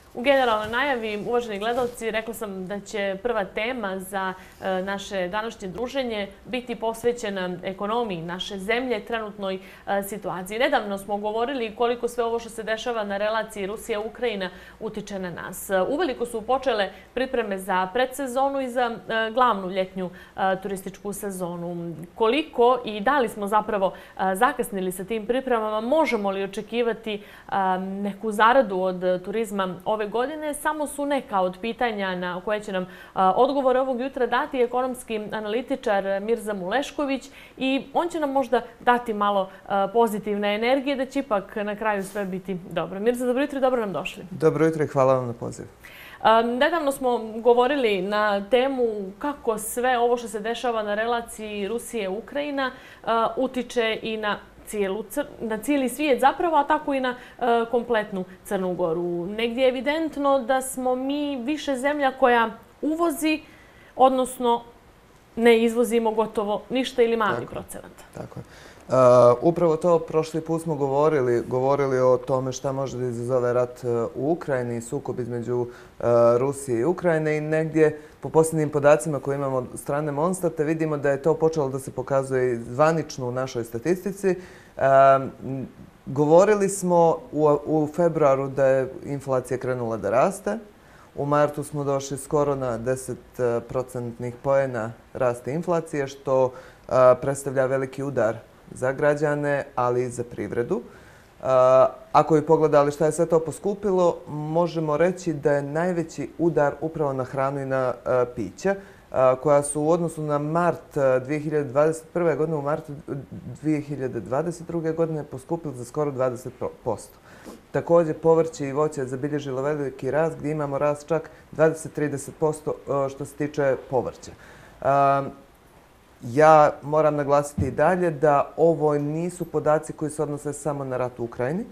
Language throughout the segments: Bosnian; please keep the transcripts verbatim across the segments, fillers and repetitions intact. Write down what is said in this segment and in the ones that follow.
U generalnoj najavi, uvaženi gledalci, rekla sam da će prva tema za naše današnje druženje biti posvećena ekonomiji naše zemlje, trenutnoj situaciji. Nedavno smo govorili koliko sve ovo što se dešava na relaciji Rusija-Ukrajina utiče na nas. Uveliko su počele pripreme za predsezonu i za glavnu ljetnju turističku sezonu. Koliko i da li smo zapravo zakasnili sa tim pripremama, možemo li očekivati neku zaradu od turizma ove godine, samo su neka od pitanja na koje će nam odgovor ovog jutra dati ekonomski analitičar Mirza Mulešković i on će nam možda dati malo pozitivne energije da će ipak na kraju sve biti dobro. Mirza, dobro jutro i dobro nam došli. Dobro jutro i hvala vam na poziv. Nedavno smo govorili na temu kako sve ovo što se dešava na relaciji Rusije-Ukrajina utiče i na na cijeli svijet zapravo, a tako i na kompletnu Crnu Goru. Negdje je evidentno da smo mi više zemlja koja uvozi, odnosno ne izvozimo gotovo ništa ili mali procenat. Tako je. Upravo to prošli put smo govorili, govorili o tome šta može da izazove rat u Ukrajini, sukob između Rusije i Ukrajine i negdje po posljednjim podacima koje imamo od strane Monstata vidimo da je to počelo da se pokazuje zvanično u našoj statistici. Govorili smo u februaru da je inflacija krenula da raste. U martu smo došli skoro na deset procentnih poena rasta inflacije, što predstavlja veliki udar za građane, ali i za privredu. Ako bi pogledali šta je sve to poskupilo, možemo reći da je najveći udar upravo na hranu i na pića, koja su u odnosu na mart dvije hiljade dvadeset prve. godine u martu dvije hiljade dvadeset druge. godine poskupili za skoro dvadeset posto. Također, povrće i voće je zabilježilo veliki rast gdje imamo rast čak dvadeset do trideset posto što se tiče povrća. Ja moram naglasiti i dalje da ovo nisu podaci koji se odnose samo na rat u Ukrajini,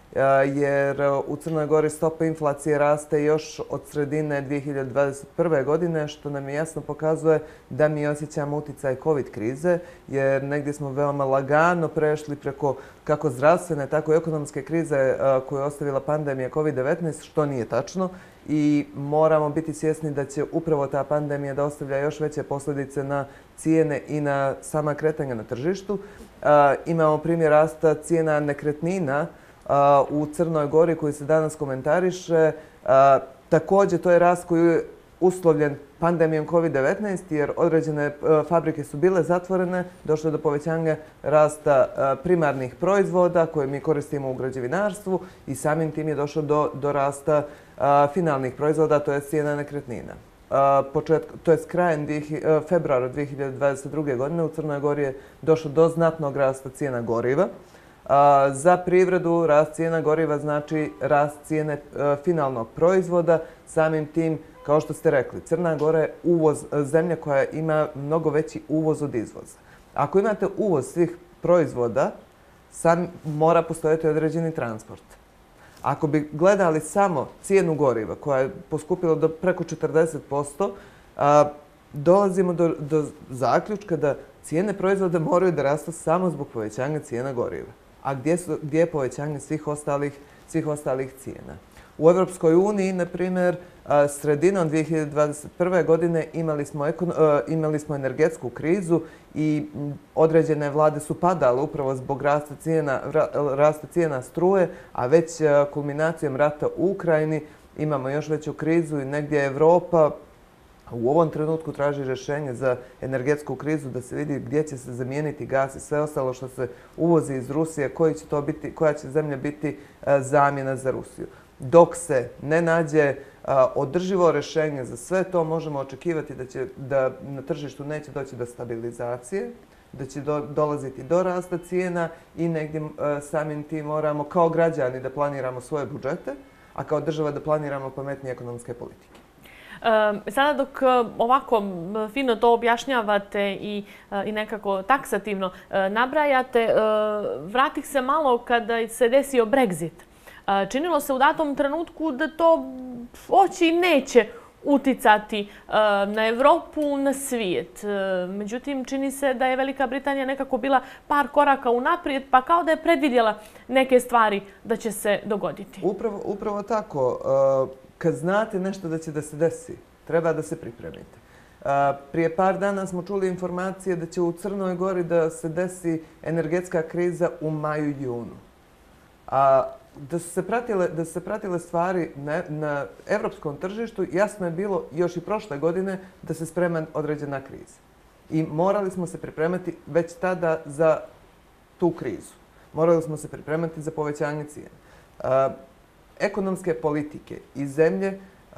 jer u Crnoj Gori stopa inflacije raste još od sredine dvije hiljade dvadeset prve. godine, što nam je jasno pokazuje da mi osjećamo uticaj COVID krize, jer negdje smo veoma lagano prešli preko kako zdravstvene, tako i ekonomske krize koju je ostavila pandemija COVID devetnaest, što nije tačno. I moramo biti svjesni da će upravo ta pandemija da ostavlja još veće posljedice na cijene i na sama kretanja na tržištu. Imamo primjer rasta cijena nekretnina u Crnoj Gori koji se danas komentariše. Također, to je rast koji je uslovljen pandemijom COVID devetnaest, jer određene fabrike su bile zatvorene, došlo je do povećanja rasta primarnih proizvoda koje mi koristimo u građevinarstvu i samim tim je došlo do, do rasta finalnih proizvoda, to je cijena nekretnina. To je s krajem februara dvije hiljade dvadeset druge. godine u Crnoj Gori je došlo do znatnog rasta cijena goriva. Za privredu rast cijena goriva znači rast cijene finalnog proizvoda. Samim tim, kao što ste rekli, Crna Gora je uvoz, zemlja koja ima mnogo veći uvoz od izvoza. Ako imate uvoz svih proizvoda, sam mora postojati određeni transport. Ako bi gledali samo cijenu goriva koja je poskupila do preko četrdeset posto, dolazimo do, do zaključka da cijene proizvoda moraju da rastu samo zbog povećanja cijena goriva. A gdje, su, gdje je povećanje svih ostalih, svih ostalih cijena? U Evropskoj uniji, na primjer, sredinom dvije hiljade dvadeset prve. godine imali smo, imali smo energetsku krizu i određene vlade su padale upravo zbog rasta cijena, rasta cijena struje, a već kulminacijom rata u Ukrajini imamo još veću krizu i negdje Evropa u ovom trenutku traži rješenje za energetsku krizu da se vidi gdje će se zamijeniti gas i sve ostalo što se uvozi iz Rusije, koji će to biti, koja će zemlja biti zamjena za Rusiju. Dok se ne nađe održivo rješenje za sve to, možemo očekivati da, će, da na tržištu neće doći do stabilizacije, da će do, dolaziti do rasta cijena i negdje samim tim moramo kao građani da planiramo svoje budžete, a kao država da planiramo pametnije ekonomske politike. Sada dok ovako fino to objašnjavate i, i nekako taksativno nabrajate, vratih se malo kada se desio Brexit. Činilo se u datom trenutku da to hoće i neće uticati na Evropu, na svijet. Međutim, čini se da je Velika Britanija nekako bila par koraka unaprijed, pa kao da je predvidjela neke stvari da će se dogoditi. Upravo, upravo tako. kad znate nešto da će da se desi, treba da se pripremite. Prije par dana smo čuli informacije da će u Crnoj Gori da se desi energetska kriza u maju i junu. A da su se pratile, da su se pratile stvari na, na evropskom tržištu, jasno je bilo još i prošle godine da se sprema određena kriza. I morali smo se pripremati već tada za tu krizu. Morali smo se pripremati za povećanje cijena. Ekonomske politike i zemlje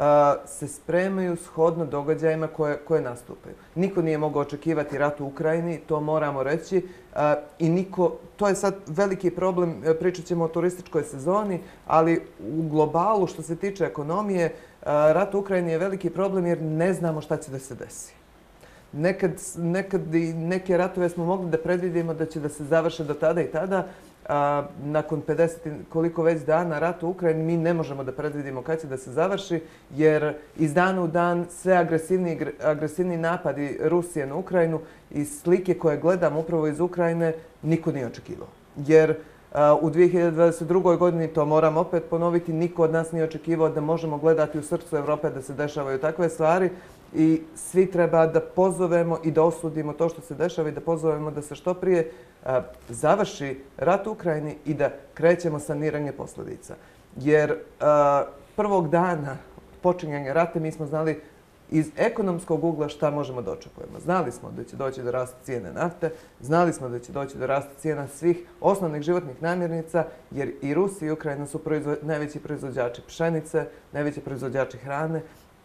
se spremaju shodno događajima koje, koje nastupaju. Niko nije mogao očekivati rat u Ukrajini, to moramo reći. I niko, to je sad veliki problem, pričat ćemo o turističkoj sezoni, ali u globalu što se tiče ekonomije, rat u Ukrajini je veliki problem jer ne znamo šta će da se desi. Nekad, nekad i neke ratove smo mogli da predvidimo da će da se završe do tada i tada. A, nakon pedeset koliko već dana rata u Ukrajini mi ne možemo da predvidimo kad će da se završi, jer iz dana u dan sve agresivniji, agresivni napadi Rusije na Ukrajinu i slike koje gledam upravo iz Ukrajine niko nije očekivao. Jer a, u dvije hiljade dvadeset drugoj godini, to moram opet ponoviti, niko od nas nije očekivao da možemo gledati u srcu Evrope da se dešavaju takve stvari. I svi treba da pozovemo i da osudimo to što se dešava i da pozovemo da se što prije a, završi rat u Ukrajini i da krećemo saniranje posljedica. Jer a, prvog dana počinjanja rata mi smo znali iz ekonomskog ugla šta možemo da očekujemo. Znali smo da će doći do rasta cijene nafte, znali smo da će doći do rasta cijena svih osnovnih životnih namirnica, jer i Rusija i Ukrajina su proizvo, najveći proizvođači pšenice, najveći proizvođači hrane.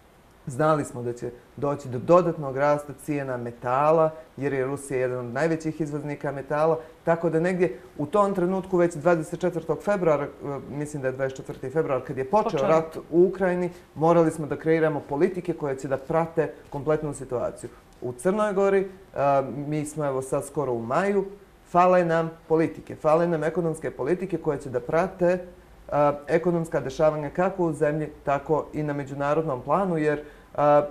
Znali smo da će doći do dodatnog rasta cijena metala, jer je Rusija jedan od najvećih izvoznika metala. Tako da negdje u tom trenutku, već dvadeset četvrtog februara, mislim da je dvadeset četvrti februar, kad je počeo rat u Ukrajini, morali smo da kreiramo politike koje će da prate kompletnu situaciju. U Crnoj Gori, mi smo evo sad skoro u maju, fale nam politike, fale nam ekonomske politike koje će da prate ekonomska dešavanja kako u zemlji, tako i na međunarodnom planu, jer a,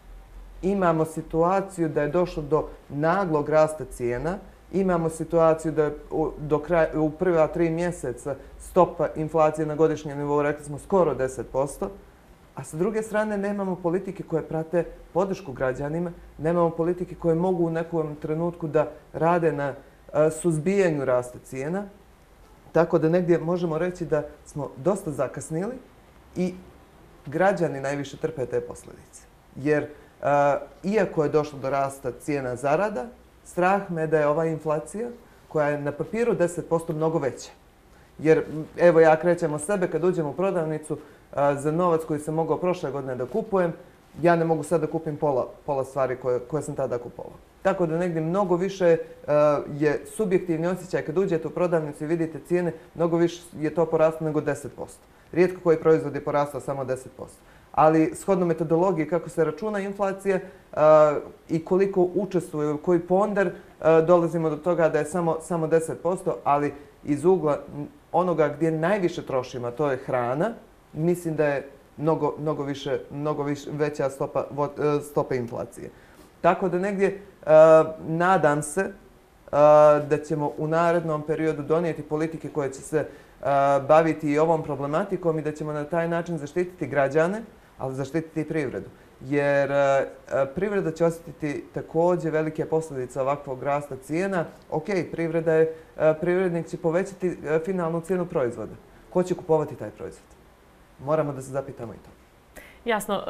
imamo situaciju da je došlo do naglog rasta cijena, imamo situaciju da je u, do kraja, u prva tri mjeseca stopa inflacije na godišnjem nivou, rekli smo, skoro deset posto, a sa druge strane nemamo politike koje prate podršku građanima, nemamo politike koje mogu u nekom trenutku da rade na a, suzbijanju rasta cijena. Tako da negdje možemo reći da smo dosta zakasnili i građani najviše trpe te posljedice. Jer a, iako je došlo do rasta cijena zarada, strah me da je ova inflacija, koja je na papiru deset posto, mnogo veća. Jer evo ja krećem od sebe, kad uđem u prodavnicu, a, za novac koji sam mogao prošle godine da kupujem, ja ne mogu sad da kupim pola, pola stvari koje, koje sam tada kupovao. Tako da negdje mnogo više uh, je subjektivni osjećaj kad uđete u prodavnicu i vidite cijene, mnogo više je to poraslo nego deset posto. Rijetko koji proizvod je porastao samo deset posto. Ali shodno metodologiji kako se računa inflacija uh, i koliko učestvuje, koji ponder, uh, dolazimo do toga da je samo, samo deset posto, ali iz ugla onoga gdje najviše trošimo, to je hrana, mislim da je mnogo, mnogo, više, mnogo više, veća stopa, stopa inflacije. Tako da negdje uh, nadam se uh, da ćemo u narednom periodu donijeti politike koje će se uh, baviti i ovom problematikom i da ćemo na taj način zaštititi građane, ali zaštititi i privredu. Jer uh, privreda će osjetiti također velike posljedice ovakvog rasta cijena. Ok, privreda je, uh, privrednik će povećati uh, finalnu cijenu proizvoda. Ko će kupovati taj proizvod? Moramo da se zapitamo i to. Jasno. E,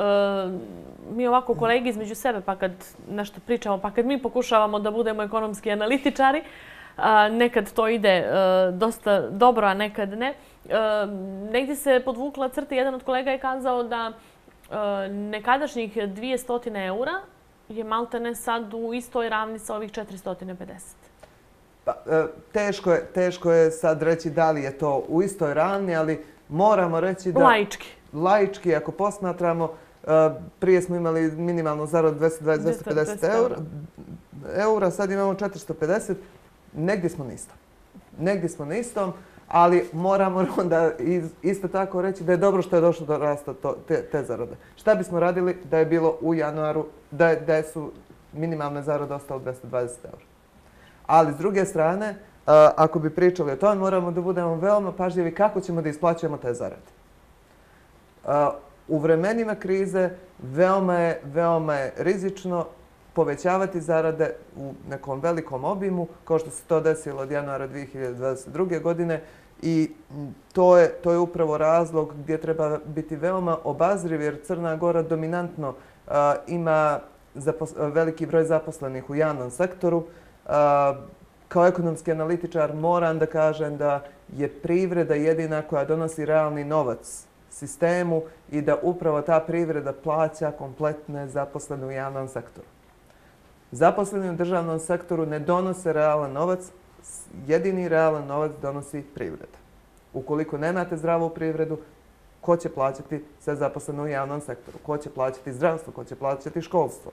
mi ovako kolegi između sebe, pa kad nešto pričamo, pa kad mi pokušavamo da budemo ekonomski analitičari, a, nekad to ide e, dosta dobro, a nekad ne. E, negdje se podvukla crta, jedan od kolega je kazao da e, nekadašnjih dvjesto eura je maltene sad u istoj ravni sa ovih četiristo pedeset. Pa, e, teško je, teško je sad reći da li je to u istoj ravni, ali moramo reći da... Laički. Laički, ako posmatramo, prije smo imali minimalnu zaradu dvjesto dvadeset do dvjesto pedeset eura, eura, sad imamo četiristo pedeset, negdje smo na istom. Negdje smo na istom, ali moramo onda isto tako reći da je dobro što je došlo do rasta to, te, te zarade. Šta bismo radili da je bilo u januaru, da, da su minimalne zarade ostale dvjesto dvadeset eura. Ali s druge strane, ako bi pričali o tome, moramo da budemo veoma pažljivi kako ćemo da isplaćujemo te zarade. U vremenima krize veoma je, veoma je rizično povećavati zarade u nekom velikom obimu, kao što se to desilo od januara dvije hiljade dvadeset druge. godine i to je, to je upravo razlog gdje treba biti veoma obazriv jer Crna Gora dominantno uh, ima zapos- veliki broj zaposlenih u javnom sektoru. Uh, kao ekonomski analitičar moram da kažem da je privreda jedina koja donosi realni novac sistemu i da upravo ta privreda plaća kompletne zaposlene u javnom sektoru. Zaposleni u državnom sektoru ne donose realan novac, jedini realan novac donosi privreda. Ukoliko nemate zdravu privredu, ko će plaćati sve zaposlene u javnom sektoru? Ko će plaćati zdravstvo? Ko će plaćati školstvo?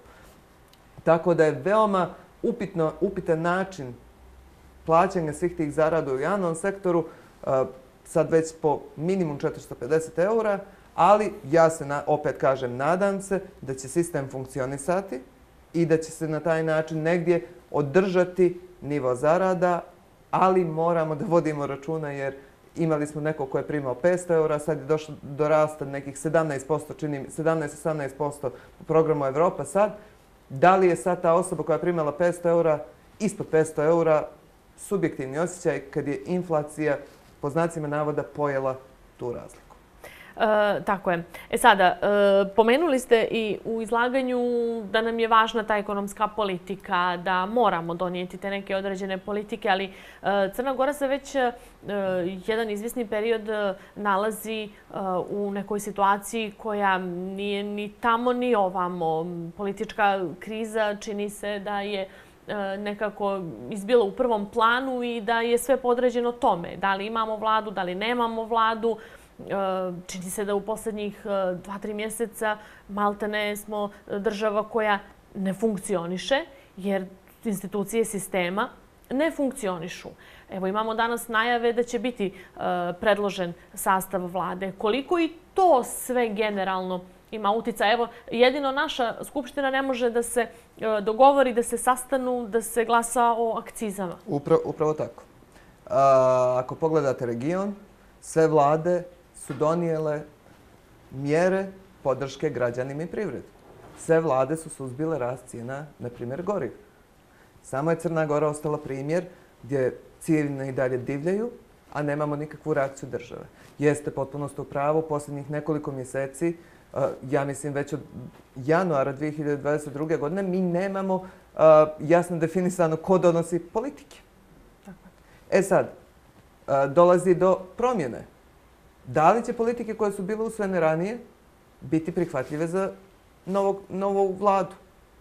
Tako da je veoma upitno, upitan način plaćanja svih tih zarada u javnom sektoru, sad već po minimum četiristo pedeset eura, ali ja se, opet kažem, nadam se da će sistem funkcionisati i da će se na taj način negdje održati nivo zarada, ali moramo da vodimo računa jer imali smo neko ko je primao petsto eura, sad je došlo do rasta nekih sedamnaest posto, čini sedamnaest do osamnaest posto u programu Evropa sad. Da li je sad ta osoba koja je primala petsto eura ispod petsto eura subjektivni osjećaj kad je inflacija po znacima navoda pojela tu razliku? E, tako je. E sada, e, pomenuli ste i u izlaganju da nam je važna ta ekonomska politika, da moramo donijeti te neke određene politike, ali e, Crna Gora se već e, jedan izvjesni period nalazi e, u nekoj situaciji koja nije ni tamo ni ovamo. Politička kriza čini se da je nekako izbila u prvom planu i da je sve podređeno tome. Da li imamo vladu, da li nemamo vladu. Čini se da u posljednjih dva, tri mjeseca maltene smo država koja ne funkcioniše, jer institucije sistema ne funkcionišu. Evo, imamo danas najave da će biti predložen sastav vlade. Koliko i to sve generalno ima utjecaj? Evo, jedino naša skupština ne može da se dogovori, da se sastanu, da se glasa o akcizama. Upravo, upravo tako. A, ako pogledate region, sve vlade su donijele mjere podrške građanima i privredi. Sve vlade su suzbile rast cijena, na primjer, goriva. Samo je Crna Gora ostala primjer gdje cijene i dalje divljaju, a nemamo nikakvu reakciju države. Jeste potpuno u pravu, posljednjih nekoliko mjeseci, ja mislim već od januara dvije hiljade dvadeset druge. godine, mi nemamo jasno definisano ko donosi politike. E sad, dolazi do promjene. Da li će politike koje su bile usvojene ranije biti prihvatljive za novog, novu vladu?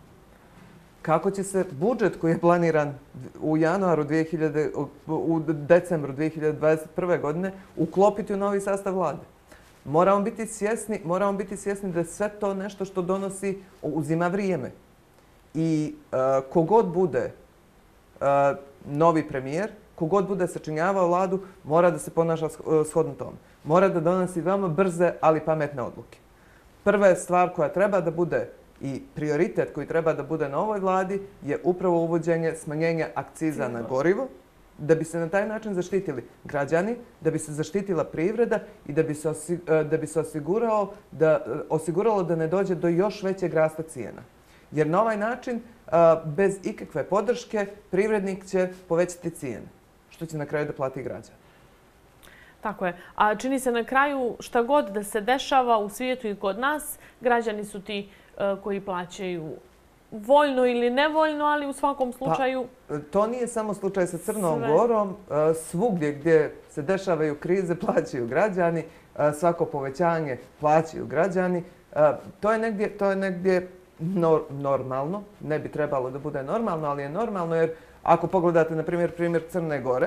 Kako će se budžet koji je planiran u januaru dvije hiljade, u decembru dvije hiljade dvadeset prve. godine uklopiti u novi sastav vlade? Moramo biti svjesni, moramo biti svjesni da je sve to nešto što donosi, uzima vrijeme. I uh, kogod bude uh, novi premijer, kogod bude sačinjavao vladu, mora da se ponaša shodno tome. Mora da donosi veoma brze, ali pametne odluke. Prva je stvar koja treba da bude i prioritet koji treba da bude na ovoj vladi je upravo uvođenje smanjenja akciza na gorivo, da bi se na taj način zaštitili građani, da bi se zaštitila privreda i da bi se, da bi se osigurao da, osiguralo da ne dođe do još većeg rasta cijena. Jer na ovaj način, bez ikakve podrške, privrednik će povećati cijene, što će na kraju da plati građan. Tako je. A čini se na kraju šta god da se dešava u svijetu i kod nas, građani su ti koji plaćaju voljno ili nevoljno, ali u svakom slučaju... Pa, to nije samo slučaj sa Crnom sve. Gorom. Svugdje gdje se dešavaju krize plaćaju građani, svako povećanje plaćaju građani. To je negdje, to je negdje nor, normalno. Ne bi trebalo da bude normalno, ali je normalno jer ako pogledate, na primjer, primjer Crne Gore,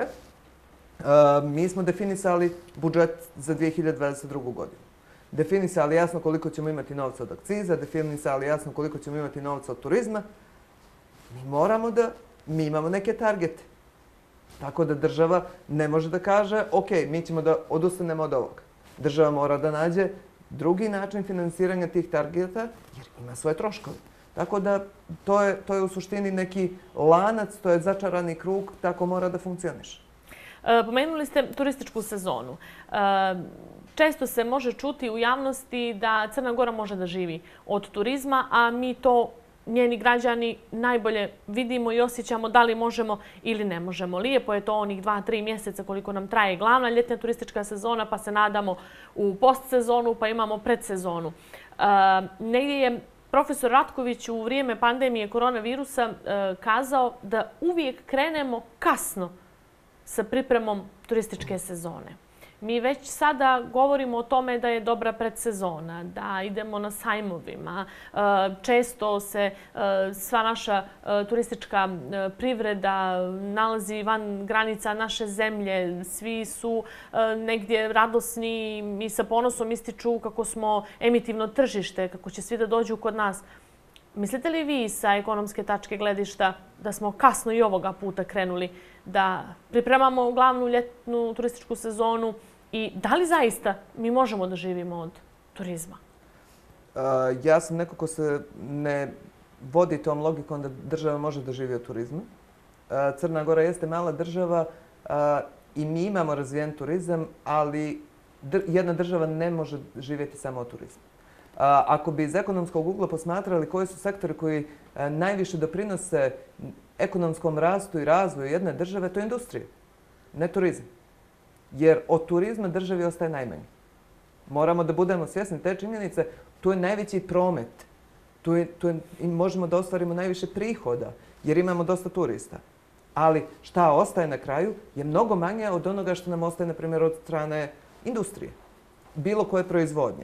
mi smo definisali budžet za dvije hiljade dvadeset drugu. godinu. Definisali jasno koliko ćemo imati novca od akciza, definisali jasno koliko ćemo imati novca od turizma. Mi moramo da, mi imamo neke targete. Tako da država ne može da kaže, ok, mi ćemo da odustanemo od ovoga. Država mora da nađe drugi način finansiranja tih targeta jer ima svoje troškove. Tako da to je, to je u suštini neki lanac, to je začarani krug, tako mora da funkcioniše. Pomenuli ste turističku sezonu. često se može čuti u javnosti da Crna Gora može da živi od turizma, a mi to, njeni građani, najbolje vidimo i osjećamo da li možemo ili ne možemo. Lijepo je to onih dva, tri mjeseca koliko nam traje glavna ljetna turistička sezona, pa se nadamo u postsezonu, pa imamo predsezonu. Uh, negdje je profesor Ratković u vrijeme pandemije koronavirusa uh, kazao da uvijek krenemo kasno sa pripremom turističke sezone. Mi već sada govorimo o tome da je dobra predsezona, da idemo na sajmovima. Često se sva naša turistička privreda nalazi van granica naše zemlje. Svi su negdje radosni i sa ponosom ističu kako smo emitivno tržište, kako će svi da dođu kod nas. Mislite li vi sa ekonomske tačke gledišta da smo kasno i ovoga puta krenuli da pripremamo glavnu ljetnu turističku sezonu i da li zaista mi možemo da živimo od turizma? Uh, ja sam neko ko se ne vodi tom logikom da država može da živi od turizma. Uh, Crna Gora jeste mala država uh, i mi imamo razvijen turizam, ali dr- jedna država ne može živjeti samo od turizma. Uh, ako bi iz ekonomskog ugla posmatrali koji su sektori koji uh, najviše doprinose ekonomskom rastu i razvoju jedne države, to je industrija, ne turizam. Jer od turizma državi ostaje najmanje. Moramo da budemo svjesni te činjenice. Tu je najveći promet. Tu, je, tu je, možemo da ostvarimo najviše prihoda jer imamo dosta turista. Ali šta ostaje na kraju je mnogo manje od onoga što nam ostaje, na primjer, od strane industrije. Bilo koje proizvodnje.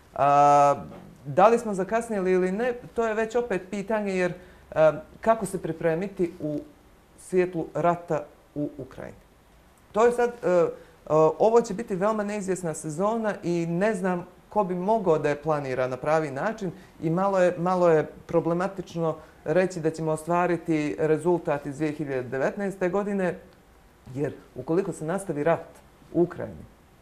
A, da li smo zakasnili ili ne, to je već opet pitanje jer a, kako se pripremiti u svijetlu rata u Ukrajini. To je sad, uh, uh, ovo će biti veoma neizvjesna sezona i ne znam ko bi mogao da je planira na pravi način i malo je, malo je problematično reći da ćemo ostvariti rezultat iz dvije hiljade devetnaeste. godine, jer ukoliko se nastavi rat u Ukrajini,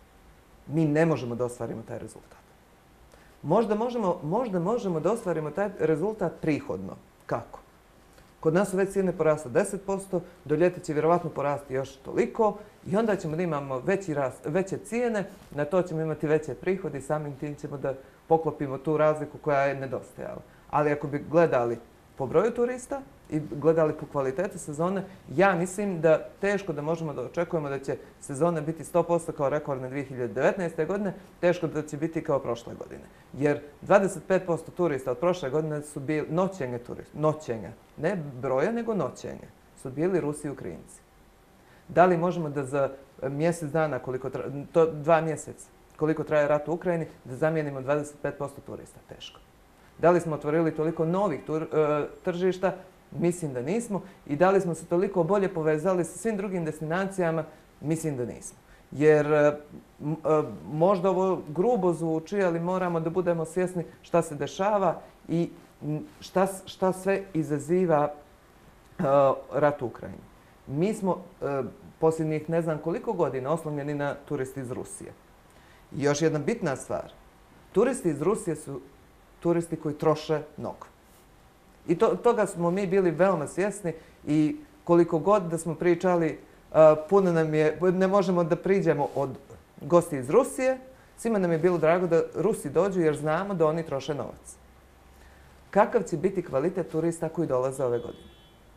mi ne možemo da ostvarimo taj rezultat. Možda možemo, možda možemo da ostvarimo taj rezultat prihodno. Kako? Kod nas su već cijene porasle deset posto, do ljeta će vjerovatno porasti još toliko i onda ćemo da imamo veći rast, veće cijene, na to ćemo imati veće prihode i samim tim ćemo da poklopimo tu razliku koja je nedostajala. Ali ako bi gledali po broju turista i gledali po kvaliteti sezone, ja mislim da teško da možemo da očekujemo da će sezona biti sto posto kao rekordne dvije hiljade devetnaeste. godine, teško da će biti kao prošle godine. Jer dvadeset pet posto turista od prošle godine su bili noćenje turista, noćenja, ne broja nego noćenja, su bili Rusi i Ukrajinci. Da li možemo da za mjesec dana, koliko tra... to dva mjeseca, koliko traje rat u Ukrajini, da zamijenimo dvadeset pet posto turista? Teško. Da li smo otvorili toliko novih tur, uh, tržišta? Mislim da nismo. I da li smo se toliko bolje povezali sa svim drugim destinacijama? Mislim da nismo. Jer uh, uh, možda ovo grubo zvuči, ali moramo da budemo svjesni šta se dešava i šta, šta sve izaziva uh, rat u Ukrajini. Mi smo uh, posljednjih ne znam koliko godina oslonjeni na turisti iz Rusije. I još jedna bitna stvar. Turisti iz Rusije su turisti koji troše mnogo. I to, toga smo mi bili veoma svjesni i koliko god da smo pričali, uh, puno nam je, ne možemo da priđemo od gosti iz Rusije, svima nam je bilo drago da Rusi dođu jer znamo da oni troše novac. Kakav će biti kvalitet turista koji dolaze ove godine?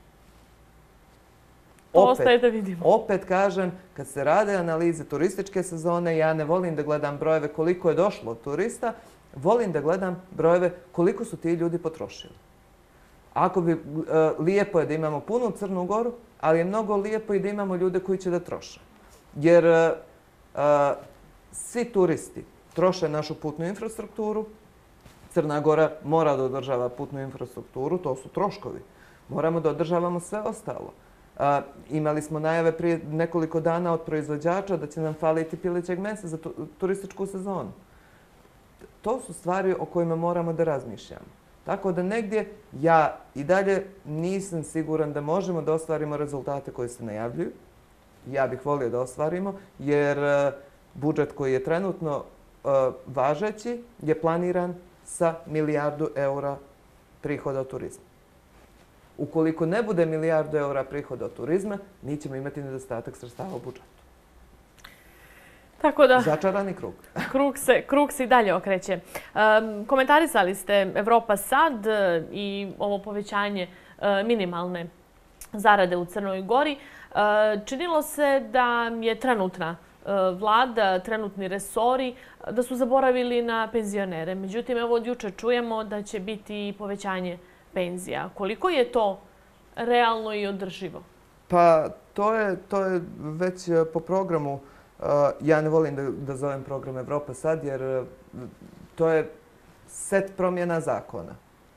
To ostaje da vidimo. Opet kažem, kad se rade analize turističke sezone, ja ne volim da gledam brojeve koliko je došlo turista, volim da gledam brojeve koliko su ti ljudi potrošili. Ako bi, uh, lijepo je da imamo punu Crnu Goru, ali je mnogo lijepo i da imamo ljude koji će da troše. Jer uh, uh, svi turisti troše našu putnu infrastrukturu. Crna Gora mora da održava putnu infrastrukturu, to su troškovi. Moramo da održavamo sve ostalo. Uh, imali smo najave prije nekoliko dana od proizvođača da će nam faliti pilećeg mesa za tu, turističku sezonu. To su stvari o kojima moramo da razmišljamo. Tako da negdje ja i dalje nisam siguran da možemo da ostvarimo rezultate koji se najavljuju. Ja bih volio da ostvarimo jer uh, budžet koji je trenutno uh, važeći je planiran sa milijardu eura prihoda od turizma. Ukoliko ne bude milijardu eura prihoda od turizma, mi ćemo imati nedostatak sredstava u budžetu. Tako da, začarani krug. krug, se, krug se i dalje okreće. Um, komentarisali ste Evropa sad i ovo povećanje uh, minimalne zarade u Crnoj Gori. Uh, činilo se da je trenutna uh, vlada, trenutni resori, da su zaboravili na penzionere. Međutim, evo od juče čujemo da će biti povećanje penzija. Koliko je to realno i održivo? Pa to je, to je već po programu. Ja ne volim da, da zovem program Evropa sad jer to je set promjena zakona.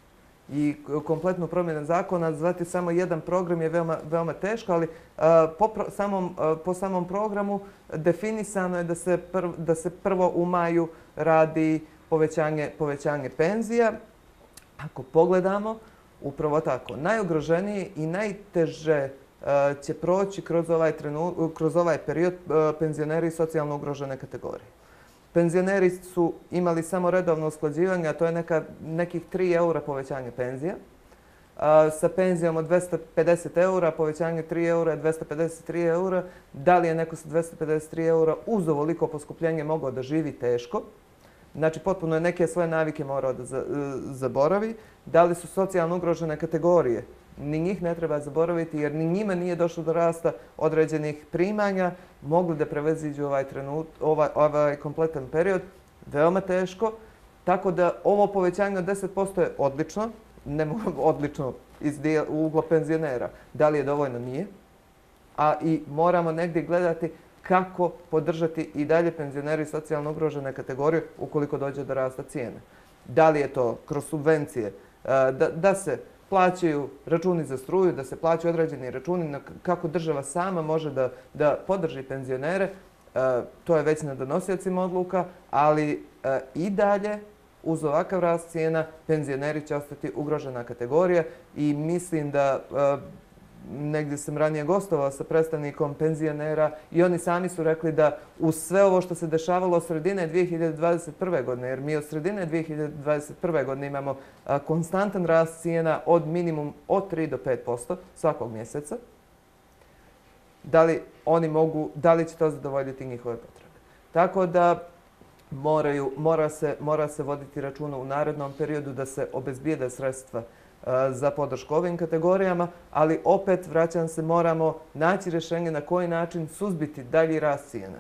I kompletnu promjenu zakona zvati samo jedan program je veoma, veoma teško, ali po, samom, po samom programu definisano je da se, prv, da se prvo u maju radi povećanje, povećanje penzija. Ako pogledamo, upravo tako, najugroženiji i najteže će proći kroz ovaj, trenu, kroz ovaj period penzioneri i socijalno ugrožene kategorije. Penzioneri su imali samo redovno usklađivanje, a to je neka, nekih tri eura povećanje penzija. Sa penzijom od dvesta pedeset eura, povećanje tri eura je dvesta pedeset tri eura. Da li je neko sa dvesta pedeset tri eura uz ovoliko poskupljenje mogao da živi teško? Znači, potpuno je neke svoje navike morao da zaboravi. Da li su socijalno ugrožene kategorije? Ni njih ne treba zaboraviti jer ni njima nije došlo do rasta određenih primanja. Mogli da prevaziđu ovaj, trenut, ovaj, ovaj kompletan period. Veoma teško. Tako da ovo povećanje od deset posto je odlično. Ne mogu odlično iz ugla penzionera. Da li je dovoljno? Nije. A i moramo negdje gledati kako podržati i dalje penzioneri socijalno ugrožene kategorije ukoliko dođe do rasta cijene. Da li je to kroz subvencije, da, da se plaćaju računi za struju, da se plaćaju određeni računi, kako država sama može da, da podrži penzionere, to je već na donosiocima odluka, ali i dalje uz ovakav rast cijena penzioneri će ostati ugrožena kategorija i mislim da negdje sam ranije gostovao sa predstavnikom penzionera i oni sami su rekli da uz sve ovo što se dešavalo od sredine dvije hiljade dvadeset prve. godine, jer mi od sredine dvije hiljade dvadeset prve. godine imamo konstantan rast cijena od minimum od tri do pet posto svakog mjeseca, da li oni mogu, da li će to zadovoljiti njihove potrebe. Tako da moraju, mora se, mora se voditi računa u narednom periodu da se obezbijede sredstva za podršku ovim kategorijama, ali opet, vraćam se, moramo naći rješenje na koji način suzbiti dalji rast cijena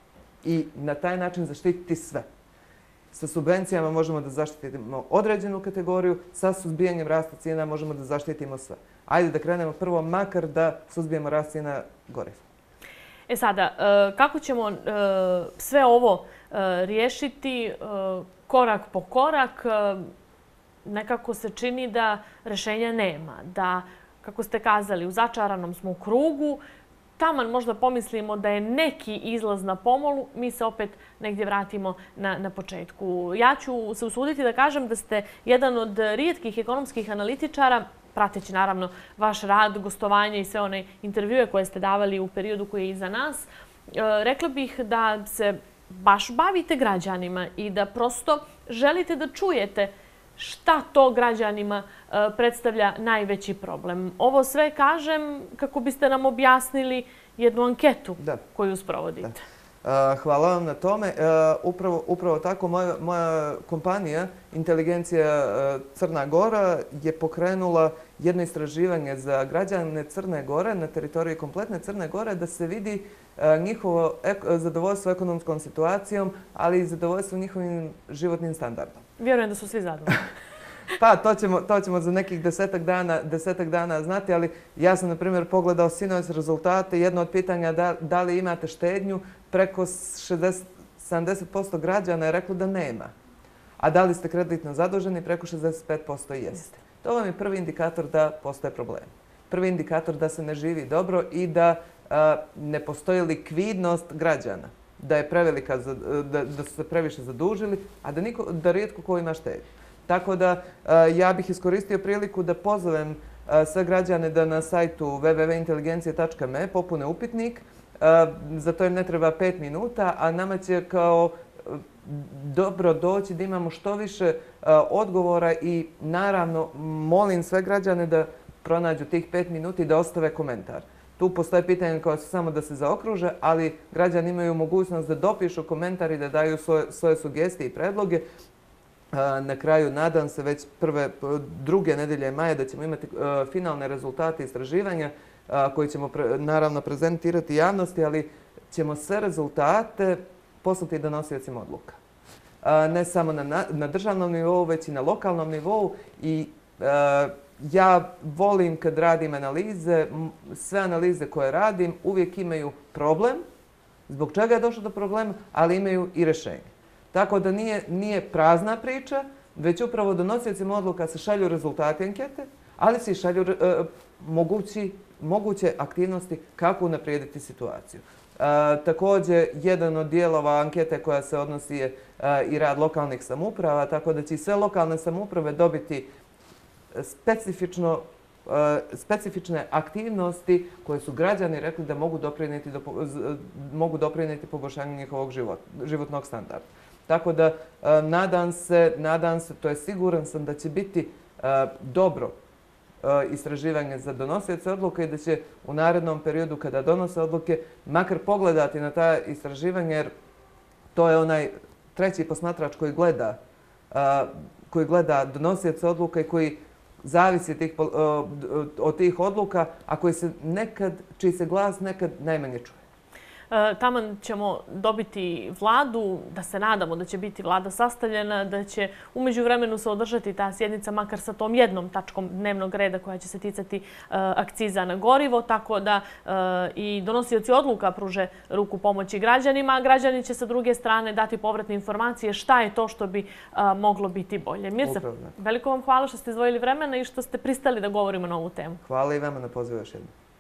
i na taj način zaštititi sve. Sa subvencijama možemo da zaštitimo određenu kategoriju, sa suzbijanjem rasta cijena možemo da zaštitimo sve. Ajde da krenemo prvo makar da suzbijemo rast cijena gore. E sada, kako ćemo sve ovo riješiti korak po korak? Nekako se čini da rješenja nema, da, kako ste kazali, u začaranom smo krugu, taman možda pomislimo da je neki izlaz na pomolu, mi se opet negdje vratimo na, na početku. Ja ću se usuditi da kažem da ste jedan od rijetkih ekonomskih analitičara, prateći naravno vaš rad, gostovanje i sve one intervjue koje ste davali u periodu koji je iza nas, rekla bih da se baš bavite građanima i da prosto želite da čujete šta to građanima predstavlja najveći problem. Ovo sve kažem kako biste nam objasnili jednu anketu da. koju sprovodite. Da. Hvala vam na tome. Upravo, upravo tako, moja, moja kompanija Inteligencija Crna Gora je pokrenula jedno istraživanje za građane Crne Gore na teritoriji kompletne Crne Gore da se vidi njihovo zadovoljstvo ekonomskom situacijom, ali i zadovoljstvo njihovim životnim standardom. Vjerujem da su svi zadovoljni. Pa, to ćemo, to ćemo za nekih desetak dana, desetak dana znati, ali ja sam, na primjer, pogledao sinoć rezultate. Jedno od pitanja da, da li imate štednju, preko šezdeset do sedamdeset posto građana je reklo da nema. A da li ste kreditno zaduženi, preko šezdeset pet posto jeste. To vam je prvi indikator da postoje problem. Prvi indikator da se ne živi dobro i da a, ne postoji likvidnost građana. Da je prevelika, da, da su se previše zadužili, a da, niko, da rijetko ko ima štednju. Tako da ja bih iskoristio priliku da pozovem sve građane da na sajtu w w w tačka inteligencije tačka me popune upitnik. Za to im ne treba pet minuta, a nama će kao dobro doći da imamo što više odgovora i naravno molim sve građane da pronađu tih pet minuta i da ostave komentar. Tu postoje pitanje koja su samo da se zaokruže, ali građani imaju mogućnost da dopišu komentar i da daju svoje, svoje sugestije i predloge. Na kraju, nadam se, već prve, druge nedelje maja da ćemo imati finalne rezultate istraživanja koji ćemo naravno prezentirati javnosti, ali ćemo sve rezultate poslati donosiocima odluka. Ne samo na, na državnom nivou, već i na lokalnom nivou. I ja volim kad radim analize, sve analize koje radim uvijek imaju problem, zbog čega je došlo do problema, ali imaju i rješenje. Tako da nije, nije prazna priča, već upravo donosiocima odluka se šalju rezultati ankete, ali se i šalju e, mogući, moguće aktivnosti kako unaprijediti situaciju. E, također, jedan od dijelova ankete koja se odnosi je e, i rad lokalnih samouprava, tako da će sve lokalne samouprave dobiti specifično, e, specifične aktivnosti koje su građani rekli da mogu doprinijeti, do, mogu doprinijeti poboljšanju njihovog život, životnog standarda. Tako da e, nadam se, nadam se, to je siguran sam da će biti e, dobro e, istraživanje za donosioce odluke i da će u narednom periodu kada donose odluke makar pogledati na ta istraživanja, jer to je onaj treći posmatrač koji gleda, e, koji gleda donosioce odluka i koji zavisi tih, e, od tih odluka, a koji se nekad, čiji se glas nekad najmanje čuje. Taman ćemo dobiti vladu, da se nadamo da će biti vlada sastavljena, da će u međuvremenu se održati ta sjednica makar sa tom jednom tačkom dnevnog reda koja će se ticati akciza na gorivo, tako da i donosioci odluka pruže ruku pomoći građanima, a građani će sa druge strane dati povratne informacije šta je to što bi moglo biti bolje. Mirza, veliko vam hvala što ste izdvojili vremena i što ste pristali da govorimo na ovu temu. Hvala i vama na pozivu još jednom.